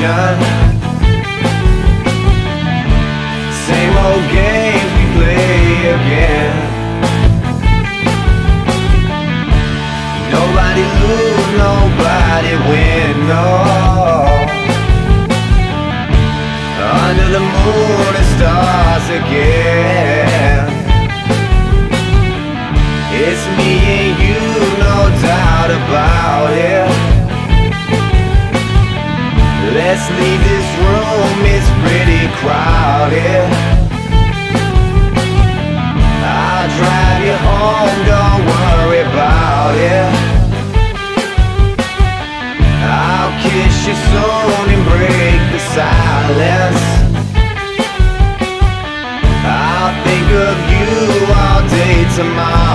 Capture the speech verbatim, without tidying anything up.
station. Same old games we play again. Nobody lose, nobody win, no. Under the moon and stars again. It's me and you, no doubt about it. Let's leave this room, it's pretty crowded. I'll drive you home, don't worry about it. I'll kiss you soon and break the silence. I'll think of you all day tomorrow.